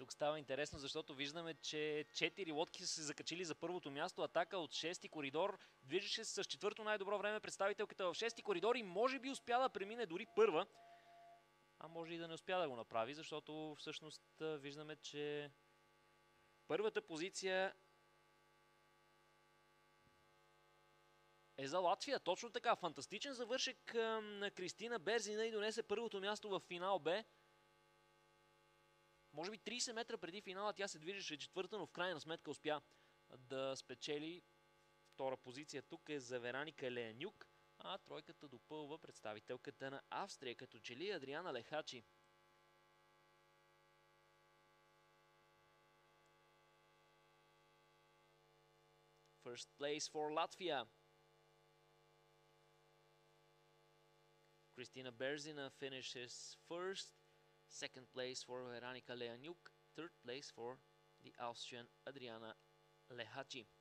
тук става интересно, защото виждаме, че 4 лодки са се закачили за първото място. Атака от 6-ти коридор. Движеше се с четвърто най-добро време представителката в 6-ти коридор и може би успя да премине дори първа. А може и да не успя да го направи, защото всъщност виждаме, че първата позиция е за Латвия. Точно така. Фантастичен завършек на Кристина Берзина и донесе първото място в финал Б. Може би 30 метра преди финала тя се движеше четвърта, но в крайна сметка успя да спечели. Втора позиция тук е за Вероника Леянюк, а тройката допълва представителката на Австрия, като че ли Адриана Лехачи. First place for Latvia. Kristina Berzina finishes first. Second place for Veronika Lehanyuk. Third place for the Austrian Adriana Lehachí.